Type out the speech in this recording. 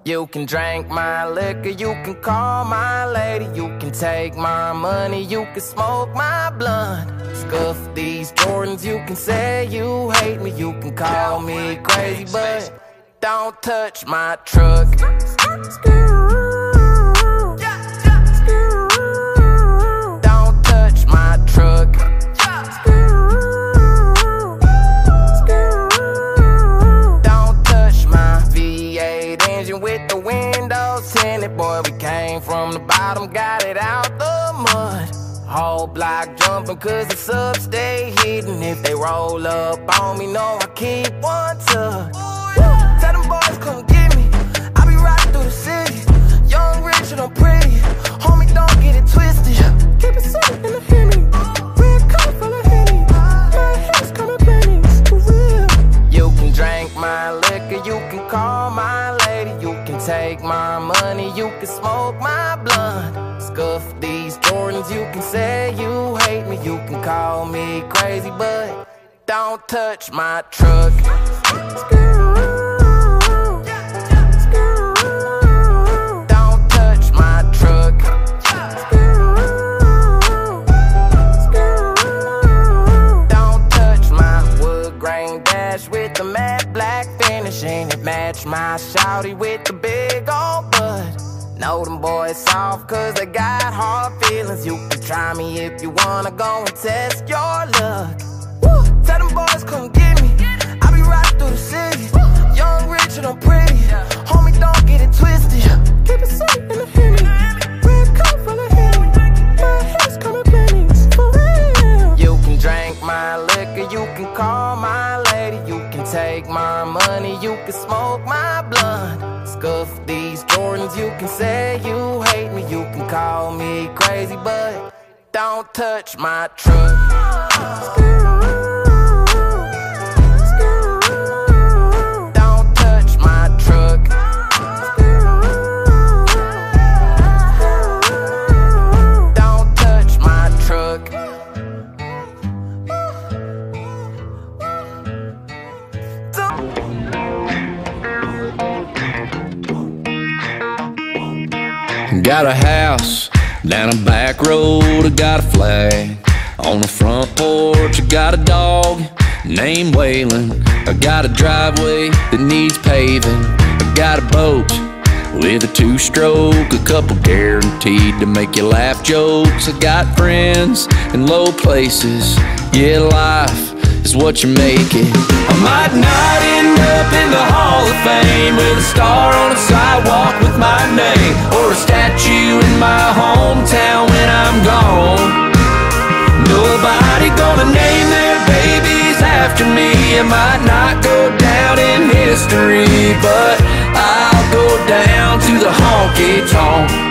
You can drink my liquor, you can call my lady, you can take my money, you can smoke my blunt. Scuff these Jordans, you can say you hate me, you can call me crazy, but don't touch my truck. Don't touch my truck. Don't touch my V8 engine with the windows tinted. Boy, we came from the bottom, got it out the mud. Whole block jumping cause the subs stay hidden. If they roll up on me, know I keep one tucked. Tell them boys come get me, I be riding through the city. Young, rich, and I'm pretty. Homie, don't get it twisted. Keep it safe in the Henny. Red cup full of Henny. My head's coming pennies, for real. You can drink my liquor, you can call my lady, you can take my money, you can smoke my blunt. Scuff these Jordans, you can say you hate me, you can call me crazy, but don't touch my truck. Don't touch my truck. Don't touch my wood grain dash with the matte black finish. Ain't it match my shouty with the big old butt. Know them boys soft cause they got hard feelings. You can try me if you wanna go and test your luck. Woo! Tell them boys come get me, I be riding through the city. Young, rich, and I'm pretty. Homie, don't get it twisted. Keep it safe in the Henny. Red cup full of Henny. My head's coming pennies, for real. You can drink my liquor, you can call my lady, you can take my money, you can smoke my blunt. Scuff these Jordans, you can say you hate me, you can call me crazy, but don't touch my truck. Don't touch my truck. Don't touch my truck. Got a house down a back road, I got a flag on the front porch, I got a dog named Waylon, I got a driveway that needs paving, I got a boat with a two-stroke, a couple guaranteed to make you laugh jokes. I got friends in low places, yeah, life is what you make it. I might not end up in the Hall of Fame with a star on a sidewalk with my name, or a statue in my hometown when I'm gone. Nobody gonna name their babies after me. I might not go down in history, but I'll go down to the honky tonk.